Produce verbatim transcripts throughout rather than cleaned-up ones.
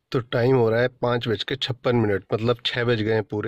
तो टाइम हो रहा है पाँच बज के छप्पन मिनट मतलब छः बज गए हैं पूरे।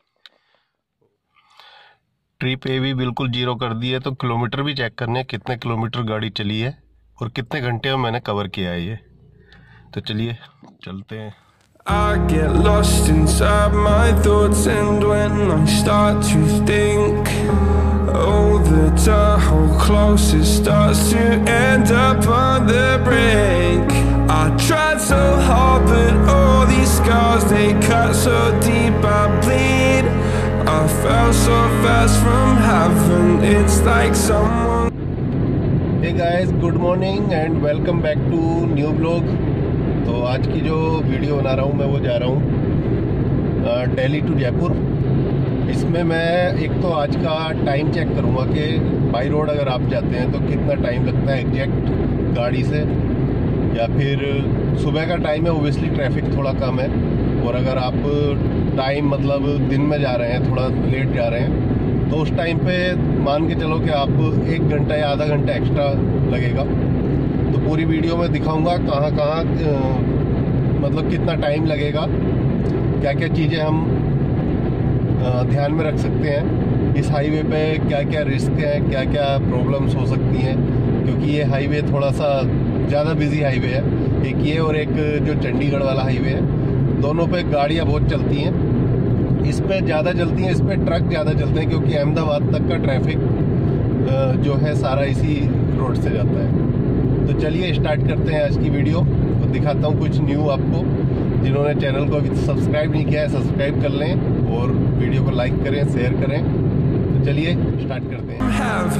ट्रिप ए भी बिल्कुल जीरो कर दी है, तो किलोमीटर भी चेक करने हैं कितने किलोमीटर गाड़ी चली है और कितने घंटे में मैंने कवर किया है ये। तो चलिए चलते हैं। I get lost inside my thoughts, and when I start to think, oh, the Tahoe closest starts to end up on the brink. I tried so hard, but all these scars, they cut so deep, I bleed. I fell so fast from heaven, it's like someone. Hey guys, good morning and welcome back to new vlog। तो आज की जो video बना रहा हूँ मैं वो जा रहा हूँ दिल्ली टू जयपुर। इसमें मैं एक तो आज का टाइम चेक करूँगा कि बाई रोड अगर आप जाते हैं तो कितना टाइम लगता है एग्जैक्ट गाड़ी से, या फिर सुबह का टाइम है ओबियसली ट्रैफिक थोड़ा कम है, और अगर आप टाइम मतलब दिन में जा रहे हैं थोड़ा लेट जा रहे हैं तो उस टाइम पे मान के चलो कि आप एक घंटा या आधा घंटा एक्स्ट्रा लगेगा। तो पूरी वीडियो में दिखाऊंगा कहाँ कहाँ मतलब कितना टाइम लगेगा, क्या क्या चीज़ें हम ध्यान में रख सकते हैं इस हाईवे पे, क्या क्या रिस्क है, क्या क्या प्रॉब्लम्स हो सकती हैं, क्योंकि ये हाईवे थोड़ा सा ज़्यादा बिजी हाईवे है। एक ये और एक जो चंडीगढ़ वाला हाईवे है, दोनों पे गाड़ियाँ बहुत चलती हैं। इस पे ज़्यादा चलती हैं, इस पे ट्रक ज़्यादा चलते हैं, क्योंकि अहमदाबाद तक का ट्रैफिक जो है सारा इसी रोड से जाता है। तो चलिए स्टार्ट करते हैं आज की वीडियो। तो दिखाता हूँ कुछ न्यू आपको। जिन्होंने चैनल को अभी सब्सक्राइब नहीं किया है सब्सक्राइब कर लें और वीडियो को लाइक करें, शेयर करें। तो चलिए स्टार्ट करते हैं।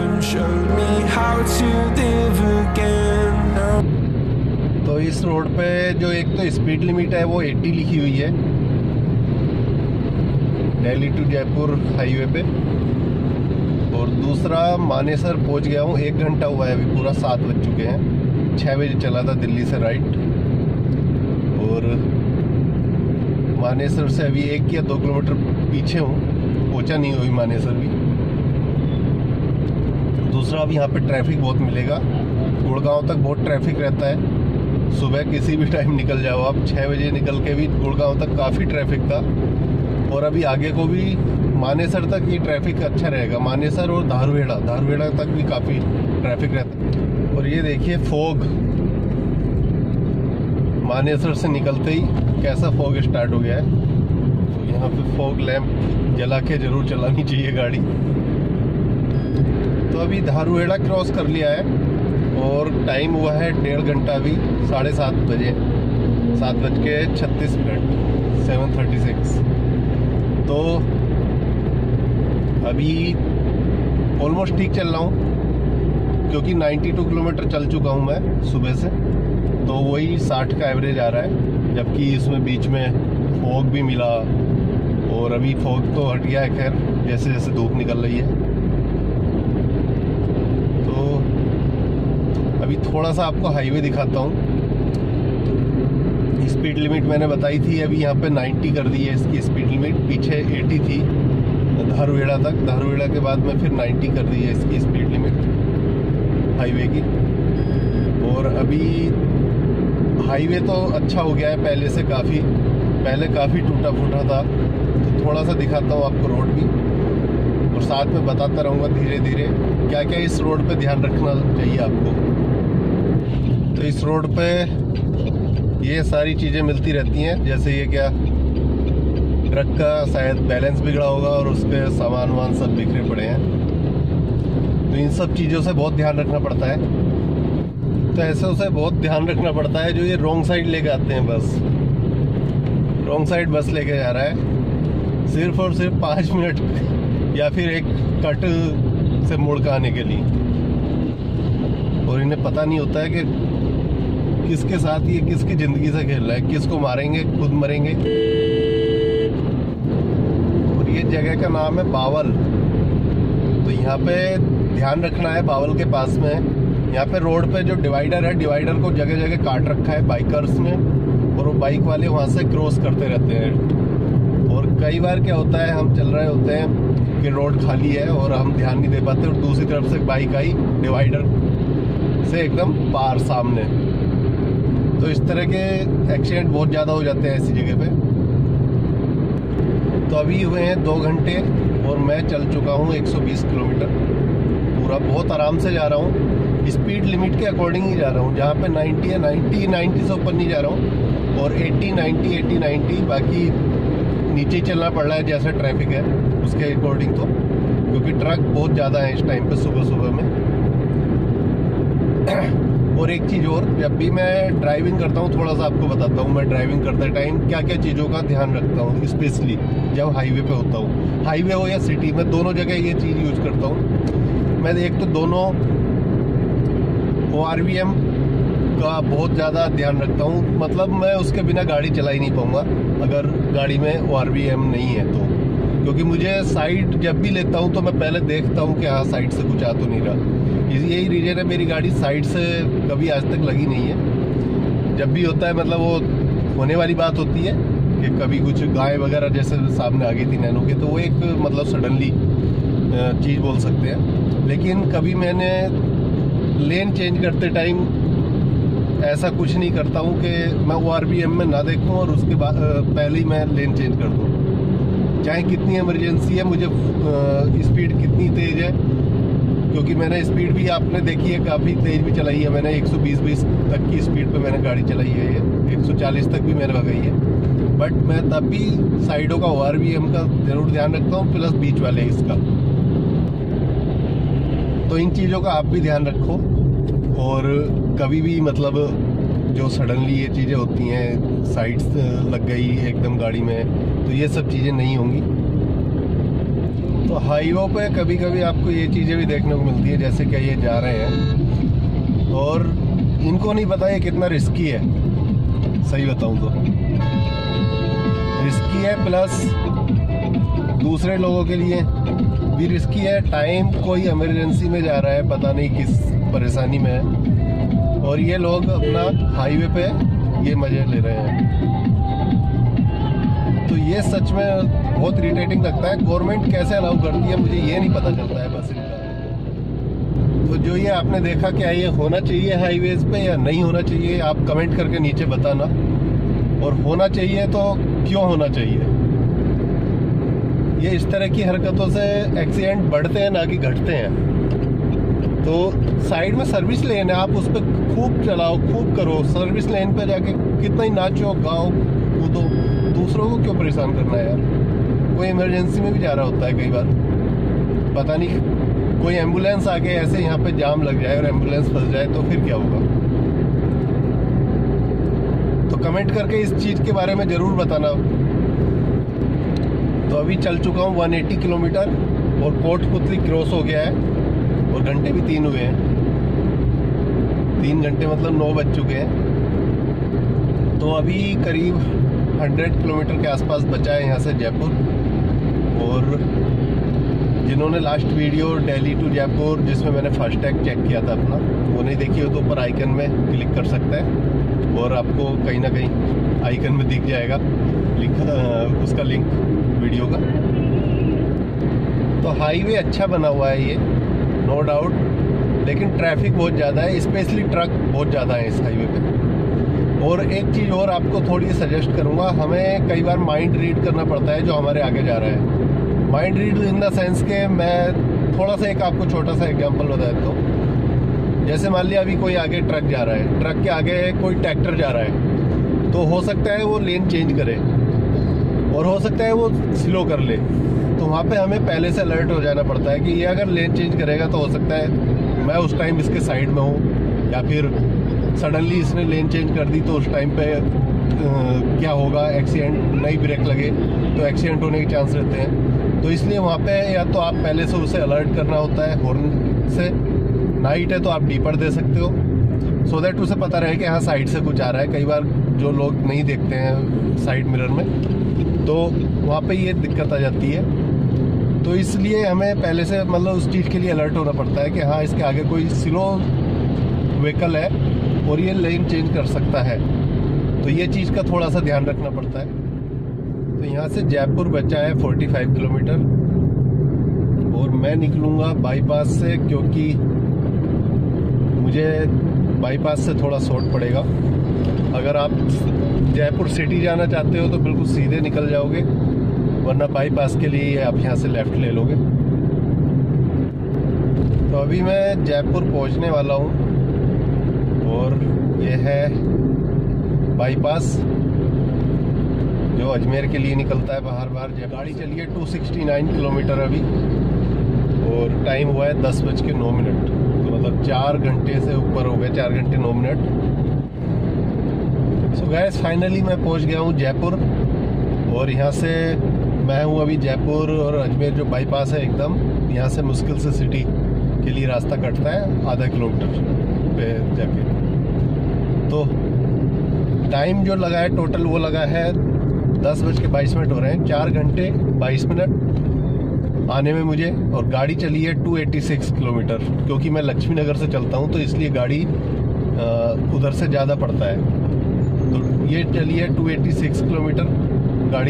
तो इस रोड पे जो एक तो स्पीड लिमिट है वो अस्सी लिखी हुई है दिल्ली टू जयपुर हाईवे पे, और दूसरा मानेसर पहुंच गया हूँ, एक घंटा हुआ है अभी, पूरा सात बज चुके हैं। छः बजे चला था दिल्ली से राइट, और मानेसर से अभी एक या दो किलोमीटर पीछे हूँ, पहुँचा नहीं हुई मानेसर भी। दूसरा अब यहाँ पे ट्रैफिक बहुत मिलेगा, गुड़गांव तक बहुत ट्रैफिक रहता है। सुबह किसी भी टाइम निकल जाओ आप, छः बजे निकल के भी गुड़गांव तक काफ़ी ट्रैफिक था, और अभी आगे को भी मानेसर तक ये ट्रैफिक अच्छा रहेगा। मानेसर और धारवेड़ा धारवेड़ा तक भी काफ़ी ट्रैफिक रहता है। और ये देखिए फॉग, मानेसर से निकलते ही कैसा फॉग स्टार्ट हो गया है। तो यहाँ पे फॉग लैंप जला के जरूर चलानी चाहिए गाड़ी। तो अभी धारवेड़ा क्रॉस कर लिया है और टाइम हुआ है डेढ़ घंटा, अभी साढ़े सात बजे सात बज के छत्तीस मिनट सेवन थर्टी सिक्स। तो अभी ऑलमोस्ट ठीक चल रहा हूँ, क्योंकि बानवे किलोमीटर चल चुका हूँ मैं सुबह से, तो वही साठ का एवरेज आ रहा है। जबकि इसमें बीच में फॉग भी मिला, और अभी फॉग तो हट गया है खैर, जैसे जैसे धूप निकल रही है। तो अभी थोड़ा सा आपको हाईवे दिखाता हूँ। स्पीड लिमिट मैंने बताई थी, अभी यहाँ पे नब्बे कर दी है इसकी स्पीड लिमिट, पीछे अस्सी थी धारवेड़ा तक, धारवेड़ा के बाद में फिर नब्बे कर दी है इसकी स्पीड लिमिट हाईवे की। और अभी हाईवे तो अच्छा हो गया है पहले से काफ़ी, पहले काफ़ी टूटा फूटा था। तो थोड़ा सा दिखाता हूँ आपको रोड भी, और साथ में बताता रहूँगा धीरे धीरे क्या क्या इस रोड पे ध्यान रखना चाहिए आपको। तो इस रोड पे ये सारी चीज़ें मिलती रहती हैं, जैसे ये क्या ट्रक का शायद बैलेंस बिगड़ा होगा और उसके सामान वामान सब बिखरे पड़े हैं। तो इन सब चीज़ों से बहुत ध्यान रखना पड़ता है। तो ऐसे उसे बहुत ध्यान रखना पड़ता है जो ये रॉन्ग साइड लेके आते हैं, बस रॉन्ग साइड बस लेके जा रहा है सिर्फ और सिर्फ पाँच मिनट या फिर एक कट से मुड़ के आने के लिए, और इन्हें पता नहीं होता है कि किसके साथ ये किसकी ज़िंदगी से खेल रहा है, किसको मारेंगे, खुद मरेंगे। और ये जगह का नाम है बावल। तो यहाँ पे ध्यान रखना है, बावल के पास में यहाँ पे रोड पे जो डिवाइडर है, डिवाइडर को जगह जगह काट रखा है बाइकर्स ने, और वो बाइक वाले वहाँ से क्रॉस करते रहते हैं। और कई बार क्या होता है, हम चल रहे होते हैं कि रोड खाली है और हम ध्यान नहीं दे पाते, और दूसरी तरफ से बाइक आई डिवाइडर से एकदम पार सामने, तो इस तरह के एक्सीडेंट बहुत ज़्यादा हो जाते हैं ऐसी जगह पे। तो अभी हुए हैं दो घंटे और मैं चल चुका हूँ एक सौ बीस किलोमीटर पूरा। बहुत आराम से जा रहा हूँ, स्पीड लिमिट के अकॉर्डिंग ही जा रहा हूँ। जहाँ पे नब्बे है, नब्बे नब्बे से ऊपर नहीं जा रहा हूँ, और अस्सी नब्बे अस्सी नब्बे बाकी नीचे ही चलना पड़ रहा है जैसा ट्रैफिक है उसके अकॉर्डिंग। तो क्योंकि ट्रक बहुत ज़्यादा है इस टाइम पे सुबह सुबह में। और एक चीज़ और, जब भी मैं ड्राइविंग करता हूँ, थोड़ा सा आपको बताता हूँ, मैं ड्राइविंग करते टाइम क्या क्या चीज़ों का ध्यान रखता हूँ, स्पेशली जब हाईवे पे होता हूँ। हाईवे हो या सिटी में, दोनों जगह ये चीज़ यूज करता हूँ मैं। एक तो दोनों ओ आर वी एम का बहुत ज़्यादा ध्यान रखता हूँ। मतलब मैं उसके बिना गाड़ी चला ही नहीं पाऊँगा अगर गाड़ी में ओ आर वी एम नहीं है तो। क्योंकि मुझे साइड जब भी लेता हूँ तो मैं पहले देखता हूँ कि हाँ साइड से कुछ आ तो नहीं रहा। यही रीजन है, मेरी गाड़ी साइड से कभी आज तक लगी नहीं है। जब भी होता है मतलब वो होने वाली बात होती है कि कभी कुछ गाय वगैरह जैसे सामने आ गई थी नैनो के, तो वो एक मतलब सडनली चीज़ बोल सकते हैं। लेकिन कभी मैंने लेन चेंज करते टाइम ऐसा कुछ नहीं करता हूँ कि मैं ओ आर वी एम में ना देखूँ और उसके बाद पहले ही मैं लेन चेंज कर दूँ। चाहे कितनी इमरजेंसी है, मुझे स्पीड कितनी तेज़ है, क्योंकि मैंने स्पीड भी आपने देखी है काफ़ी तेज़ भी चलाई है मैंने। एक सौ बीस बीस तक की स्पीड पे मैंने गाड़ी चलाई है, ये एक सौ चालीस तक भी मैंने भगाई है। बट मैं तब भी साइडों का ओ आर वी एम का ज़रूर ध्यान रखता हूँ, प्लस बीच वाले इसका। तो इन चीज़ों का आप भी ध्यान रखो। और कभी भी मतलब जो सडनली ये चीज़ें होती हैं, साइड्स लग गई एकदम गाड़ी में, तो ये सब चीज़ें नहीं होंगी। तो हाईवे पे कभी कभी आपको ये चीज़ें भी देखने को मिलती है, जैसे कि ये जा रहे हैं और इनको नहीं पता ये कितना रिस्की है। सही बताऊं तो रिस्की है, प्लस दूसरे लोगों के लिए भी रिस्की है। टाइम कोई इमरजेंसी में जा रहा है, पता नहीं किस परेशानी में है, और ये लोग अपना हाईवे पे ये मजे ले रहे हैं। तो ये सच में बहुत इरिटेटिंग लगता है। गवर्नमेंट कैसे अलाउ करती है मुझे ये नहीं पता चलता है बस इनका। तो जो ये आपने देखा, क्या ये होना चाहिए हाईवेज पे या नहीं होना चाहिए, आप कमेंट करके नीचे बताना। और होना चाहिए तो क्यों होना चाहिए। ये इस तरह की हरकतों से एक्सीडेंट बढ़ते हैं ना कि घटते हैं। तो साइड में सर्विस लेन है, आप उस पर खूब चलाओ, खूब करो। सर्विस लेन पे जाके कितना ही नाचो, गाओ, कूदो, दूसरों को क्यों परेशान करना है यार। कोई इमरजेंसी में भी जा रहा होता है कई बार, पता नहीं कोई एम्बुलेंस आके ऐसे यहाँ पे जाम लग जाए और एम्बुलेंस फंस जाए तो फिर क्या होगा। तो कमेंट करके इस चीज़ के बारे में ज़रूर बताना। तो अभी चल चुका हूँ एक सौ अस्सी किलोमीटर और कोटपुतली क्रॉस हो गया है और घंटे भी तीन हुए हैं। तीन घंटे मतलब नौ बज चुके हैं। तो अभी करीब सौ किलोमीटर के आसपास बचा है यहाँ से जयपुर। और जिन्होंने last video Delhi to Jaipur जिसमें मैंने फास्टैग चेक किया था अपना, वो नहीं देखी हो तो ऊपर आइकन में क्लिक कर सकता है और आपको कहीं ना कहीं आइकन में दिख जाएगा लिखा उसका लिंक वीडियो का। तो हाईवे अच्छा बना हुआ है ये, नो डाउट, लेकिन ट्रैफिक बहुत ज़्यादा है, स्पेशली ट्रक बहुत ज़्यादा है इस हाईवे पे। और एक चीज़ और आपको थोड़ी सजेस्ट करूँगा, हमें कई बार माइंड रीड करना पड़ता है जो हमारे आगे जा रहा है। Mind read in the sense के मैं थोड़ा सा एक आपको छोटा सा एग्जांपल बता देता हूँ। जैसे मान लिया अभी कोई आगे ट्रक जा रहा है, ट्रक के आगे कोई ट्रैक्टर जा रहा है, तो हो सकता है वो लेन चेंज करे और हो सकता है वो स्लो कर ले। तो वहाँ पे हमें पहले से अलर्ट हो जाना पड़ता है कि ये अगर लेन चेंज करेगा तो हो सकता है मैं उस टाइम इसके साइड में हूँ, या फिर सडनली इसने लेन चेंज कर दी तो उस टाइम पे आ, क्या होगा, एक्सीडेंट, नई ब्रेक लगे तो एक्सीडेंट होने के चांस रहते हैं। तो इसलिए वहाँ पे या तो आप पहले से उसे अलर्ट करना होता है हॉर्न से, नाइट है तो आप डीपर दे सकते हो सो दैट उसे पता रहे कि हाँ साइड से कुछ आ रहा है। कई बार जो लोग नहीं देखते हैं साइड मिरर में तो वहाँ पे ये दिक्कत आ जाती है। तो इसलिए हमें पहले से मतलब उस चीज़ के लिए अलर्ट होना पड़ता है कि हाँ इसके आगे कोई स्लो व्हीकल है और ये लेन चेंज कर सकता है। तो ये चीज़ का थोड़ा सा ध्यान रखना पड़ता है। तो यहाँ से जयपुर बचा है पैंतालीस किलोमीटर और मैं निकलूँगा बाईपास से, क्योंकि मुझे बाईपास से थोड़ा शॉर्ट पड़ेगा। अगर आप जयपुर सिटी जाना चाहते हो तो बिल्कुल सीधे निकल जाओगे, वरना बाईपास के लिए आप यहाँ से लेफ्ट ले लोगे। तो अभी मैं जयपुर पहुँचने वाला हूँ और ये है बाईपास जो अजमेर के लिए निकलता है बाहर बाहर। गाड़ी चली है दो सौ उनहत्तर किलोमीटर अभी और टाइम हुआ है दस बज के नौ मिनट, तो मतलब चार घंटे से ऊपर हो गए, चार घंटे नौ मिनट। सो गाइस फाइनली मैं पहुंच गया हूं जयपुर और यहाँ से मैं हूं अभी जयपुर और अजमेर जो बाईपास है एकदम, यहाँ से मुश्किल से सिटी के लिए रास्ता कटता है आधा किलोमीटर पे जाके। तो टाइम जो लगा है टोटल वो लगा है दस बज के बाईस मिनट हो रहे हैं, चार घंटे बाईस मिनट आने में मुझे। और गाड़ी चली है दो सौ छियासी किलोमीटर, क्योंकि मैं लक्ष्मी नगर से चलता हूँ तो इसलिए गाड़ी उधर से ज़्यादा पड़ता है। तो ये चली है दो सौ छियासी किलोमीटर गाड़ी।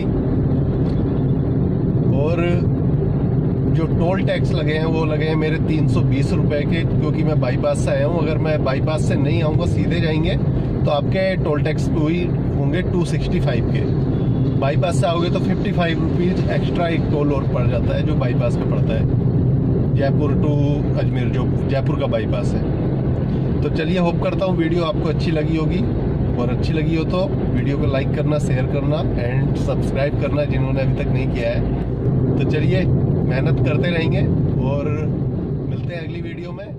और जो टोल टैक्स लगे हैं वो लगे हैं मेरे तीन सौ बीस रुपए के, क्योंकि मैं बाईपास से आया हूँ। अगर मैं बाईपास से नहीं आऊँगा, सीधे जाएंगे तो आपके टोल टैक्स हुई होंगे दो सौ पैंसठ के। बाईपास से आओगे तो पचपन रुपीज एक्स्ट्रा एक टोल और पड़ जाता है जो बाईपास पे पड़ता है, जयपुर टू अजमेर जो जयपुर का बाईपास है। तो चलिए, होप करता हूँ वीडियो आपको अच्छी लगी होगी, और अच्छी लगी हो तो वीडियो को लाइक करना, शेयर करना एंड सब्सक्राइब करना जिन्होंने अभी तक नहीं किया है। तो चलिए, मेहनत करते रहेंगे और मिलते हैं अगली वीडियो में।